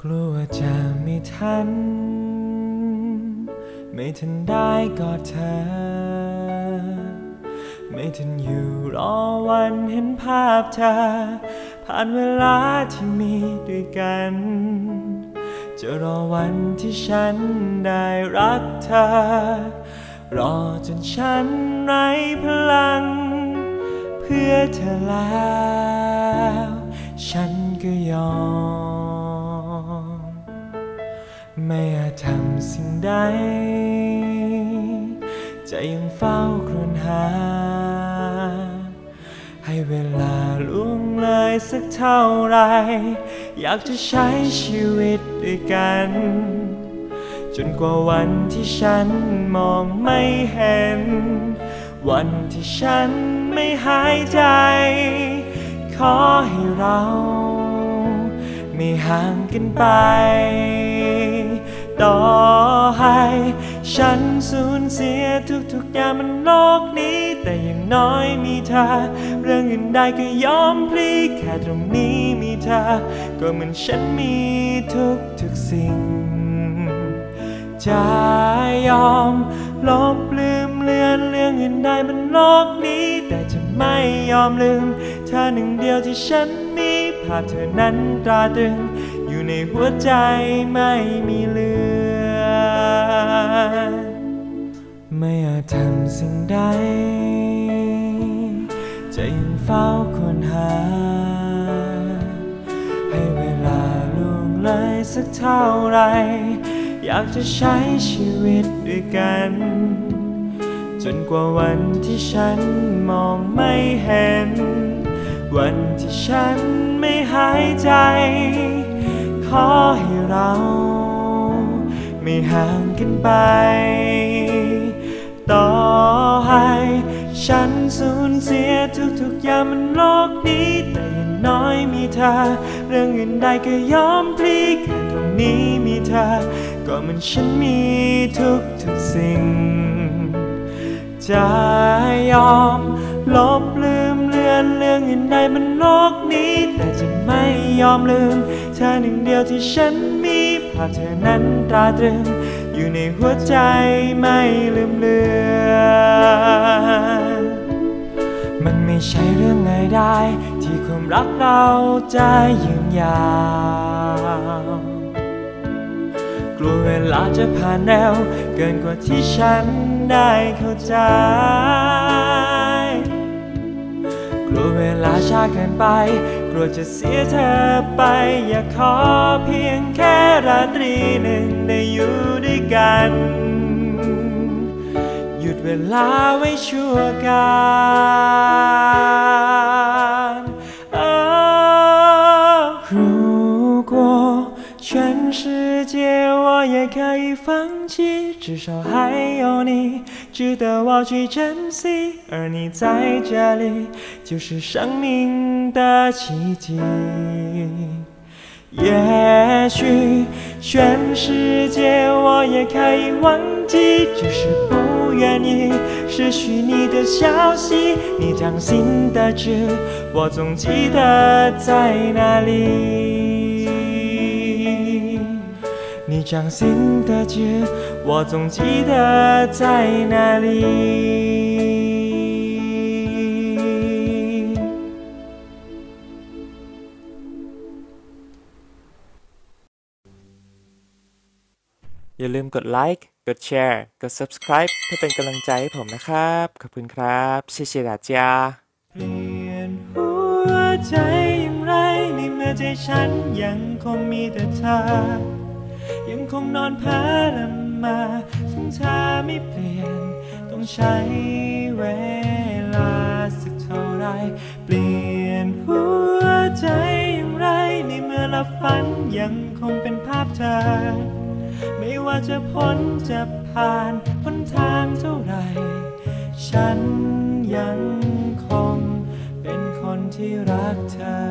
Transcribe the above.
กลัวจะไม่ทันไม่ทันได้กอดเธอไม่ทันอยู่รอวันเห็นภาพเธอผ่านเวลาที่มีด้วยกันจะรอวันที่ฉันได้รักเธอรอจนฉันไร้พลังเพื่อเธอแล้วฉันก็ยอมไม่อาจทำสิ่งใดใจยังเฝ้าครวญหาให้เวลาล่วงเลยสักเท่าไรอยากจะใช้ชีวิตด้วยกันจนกว่าวันที่ฉันมองไม่เห็นวันที่ฉันไม่หายใจขอให้เราไม่ห่างกันไปต่อให้ฉันสูญเสียทุกอย่างบนโลกนี้แต่อย่างน้อยมีเธอเรื่องอื่นใดก็ยอมพลีแค่ตรงนี้มีเธอก็เหมือนฉันมีทุกสิ่งจะยอมลบลืมเลือนเรื่องอื่นใดบนโลกนี้แต่จะไม่ยอมลืมเธอหนึ่งเดียวที่ฉันมีภาพเธอนั้นตราตรึงอยู่ในหัวใจไม่มีเลือนไม่อาจทำสิ่งใดใจยังเฝ้าค้นหาให้เวลาล่วงเลยสักเท่าไรอยากจะใช้ชีวิตด้วยกันจนกว่าวันที่ฉันมองไม่เห็นวันที่ฉันไม่หายใจขอให้เราไม่ห่างกันไปต่อให้ฉันสูญเสียทุกอย่างบนโลกนี้แต่อย่างน้อยมีเธอเรื่องอื่นใดก็ยอมพลีแค่ตรงนี้มีเธอก็เหมือนฉันมีทุกสิ่งจะยอมลบลืมเลือนเรื่องอื่นใดบนโลกนี้แต่จะไม่ยอมลืมเธอหนึ่งเดียวที่ฉันมีภาพเธอนั้นตราตรึงอยู่ในหัวใจไม่ลืมเลือนมันไม่ใช่เรื่องง่ายได้ที่ความรักเราจะยืนยาวกลัวเวลาจะผ่านเร็วเกินกว่าที่ฉันได้เข้าใจกลัวเวลาช้าเกินไปกลัวจะเสียเธอไปอยากขอเพียงแค่ราตรีหนึ่งได้อยู่ด้วยกันหยุดเวลาไว้ชั่วกัน如果全世界我也可以放弃至少还有你值得我去珍惜而你在这里就是生命的奇迹也许全世界我也可以忘记只是不愿意失去你的消息你掌心的痣我总记得在哪里你掌心的痣我总记得在哪里อย่าลืมกดไลค์กดแชร์กด Subscribe เพื่อเป็นกำลังใจให้ผมนะครับขอบคุณครับ谢谢大家เปลี่ยนหัวใจอย่างไรในเมื่อใจฉันยังคงมีแต่เธอยังคงนอนเพ้อละเมอถึงเธอไม่เปลี่ยนต้องใช้เวลาสักเท่าไรเปลี่ยนหัวใจอย่างไรในเมื่อหลับฝันยังคงเป็นภาพเธอไม่ว่าจะพ้นจะผ่านหนทางเท่าไรฉันยังคงเป็นคนที่รักเธอ